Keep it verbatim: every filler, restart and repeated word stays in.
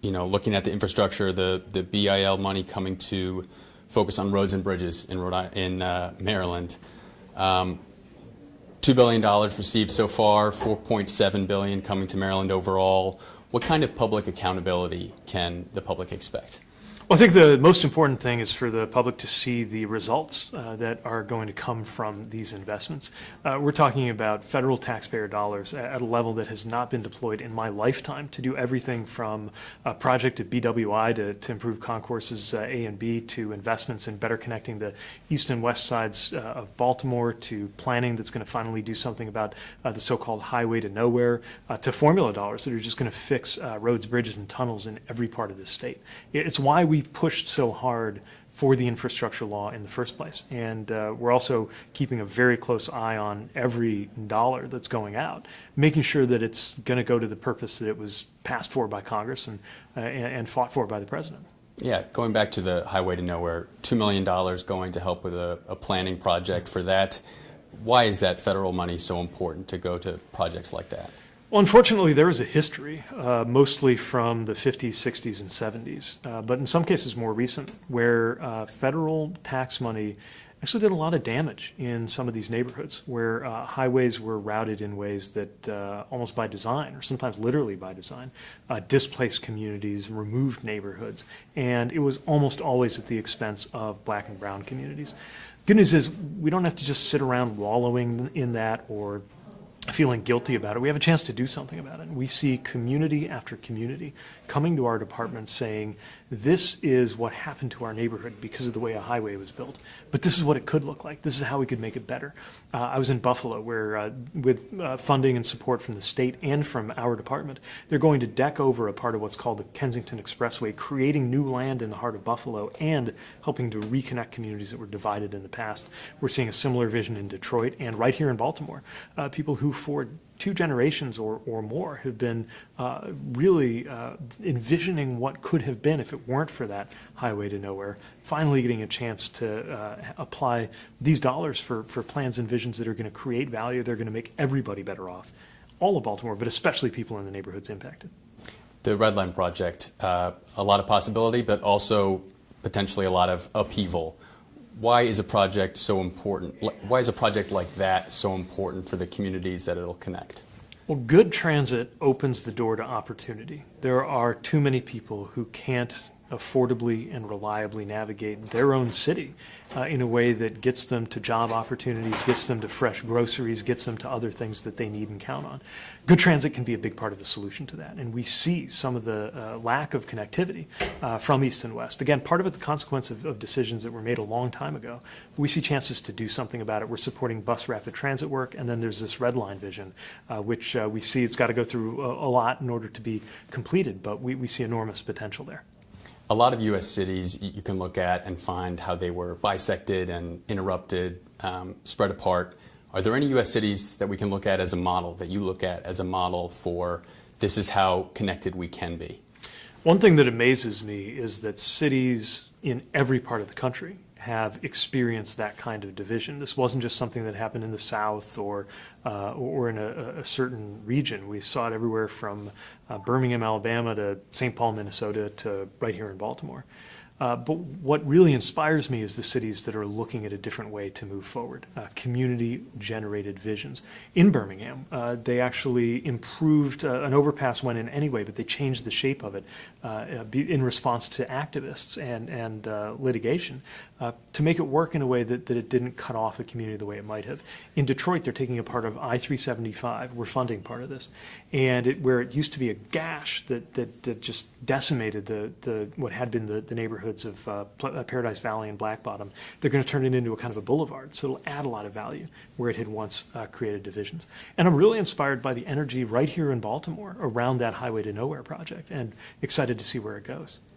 you know, looking at the infrastructure, the, the B I L money coming to focus on roads and bridges in, Rhode Island, in uh, Maryland. Um, two billion dollars received so far, four point seven billion dollars coming to Maryland overall. What kind of public accountability can the public expect? Well, I think the most important thing is for the public to see the results uh, that are going to come from these investments. Uh, we're talking about federal taxpayer dollars at a level that has not been deployed in my lifetime to do everything from a project at B W I to, to improve concourses uh, A and B, to investments in better connecting the east and west sides uh, of Baltimore, to planning that's going to finally do something about uh, the so-called highway to nowhere, uh, to formula dollars that are just going to fix uh, roads, bridges, and tunnels in every part of the state. It's why we we pushed so hard for the infrastructure law in the first place. And uh, we're also keeping a very close eye on every dollar that's going out, making sure that it's going to go to the purpose that it was passed for by Congress and, uh, and fought for by the president. Yeah, going back to the highway to nowhere, two million dollars going to help with a, a planning project for that. Why is that federal money so important to go to projects like that? Well, unfortunately, there is a history, uh, mostly from the fifties, sixties, and seventies, uh, but in some cases more recent, where uh, federal tax money actually did a lot of damage in some of these neighborhoods, where uh, highways were routed in ways that uh, almost by design, or sometimes literally by design, uh, displaced communities, removed neighborhoods, and it was almost always at the expense of black and brown communities. Good news is we don't have to just sit around wallowing in that or feeling guilty about it. We have a chance to do something about it. We see community after community coming to our department saying, this is what happened to our neighborhood because of the way a highway was built, but this is what it could look like. This is how we could make it better. Uh, I was in Buffalo where uh, with uh, funding and support from the state and from our department, they're going to deck over a part of what's called the Kensington Expressway, creating new land in the heart of Buffalo and helping to reconnect communities that were divided in the past. We're seeing a similar vision in Detroit and right here in Baltimore. Uh, people who for two generations or, or more have been uh, really uh, envisioning what could have been if it weren't for that highway to nowhere, finally getting a chance to uh, apply these dollars for, for plans and visions that are going to create value. They're going to make everybody better off, all of Baltimore, but especially people in the neighborhoods impacted. The Red Line Project, uh, a lot of possibility, but also potentially a lot of upheaval. Why is a project so important? Why is a project like that so important for the communities that it'll connect? Well, good transit opens the door to opportunity. There are too many people who can't affordably and reliably navigate their own city uh, in a way that gets them to job opportunities, gets them to fresh groceries, gets them to other things that they need and count on. Good transit can be a big part of the solution to that, and we see some of the uh, lack of connectivity uh, from east and west. Again, part of it the consequence of, of decisions that were made a long time ago. We see chances to do something about it. We're supporting bus rapid transit work, and then there's this Red Line vision, uh, which uh, we see it's got to go through a, a lot in order to be completed, but we, we see enormous potential there. A lot of U S cities you can look at and find how they were bisected and interrupted, um, spread apart. Are there any U S cities that we can look at as a model, that you look at as a model for this is how connected we can be? One thing that amazes me is that cities in every part of the country have experienced that kind of division. This wasn't just something that happened in the South or uh, or in a, a certain region. We saw it everywhere from uh, Birmingham, Alabama to Saint Paul, Minnesota to right here in Baltimore. Uh, but what really inspires me is the cities that are looking at a different way to move forward, uh, community-generated visions. In Birmingham, uh, they actually improved, uh, an overpass went in anyway, but they changed the shape of it uh, in response to activists and, and uh, litigation uh, to make it work in a way that, that it didn't cut off a community the way it might have. In Detroit, they're taking a part of I three seventy-five. We're funding part of this. And it, where it used to be a gash that, that, that just decimated the, the, what had been the, the neighborhood of uh, Paradise Valley and Black Bottom, they're going to turn it into a kind of a boulevard. So it'll add a lot of value where it had once uh, created divisions. And I'm really inspired by the energy right here in Baltimore around that Highway to Nowhere project and excited to see where it goes.